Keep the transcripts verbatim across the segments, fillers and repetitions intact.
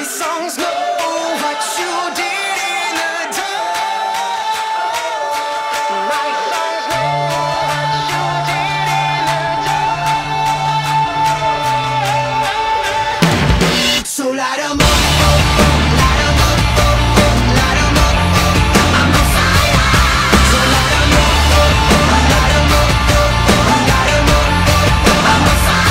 songs know what you did in the dark. My songs know what you did in the dark. So light 'em up, up, up, light 'em up, up, up, light 'em up, up. I'm on fire. So light 'em up, up, up, light 'em up, up, up, light 'em up, up, up. I'm on fire.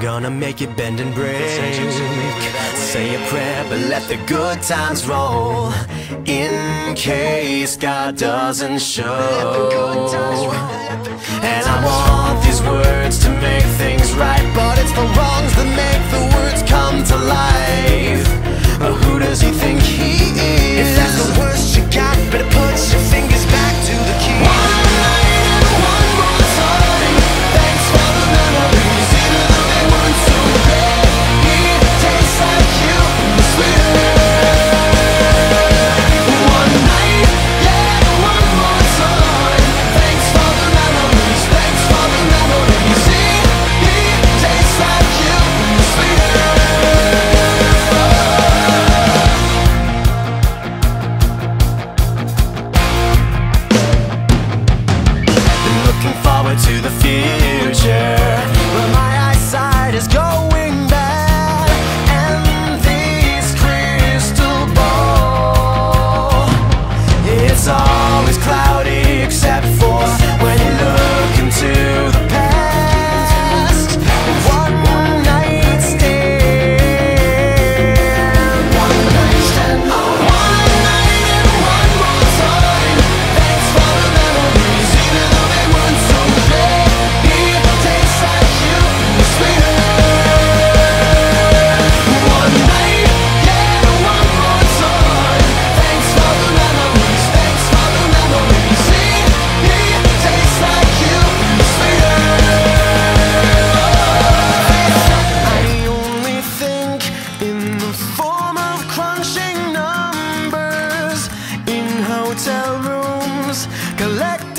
gonna make it bend and break. Say a prayer, but let the good times roll, in case God doesn't show. And I want these words to make things right, but it's the wrongs that make the words come to life. But who does he think he is? If that's the worst you got, better put your fingers back to the key. One night and one more time. Thanks for the memories, even though they weren't so great. It tastes like you, the sweeter. One night, yeah, one more time. Thanks for the memories, thanks for the memories. It tastes like you, the sweeter. To the future, where my eyesight is going bad, and this crystal ball, it's always cloudy except for when you look into the past. One night stand, one night stand, one night and one more time. Thanks for the memories, even though they weren't so. Hotel rooms, collect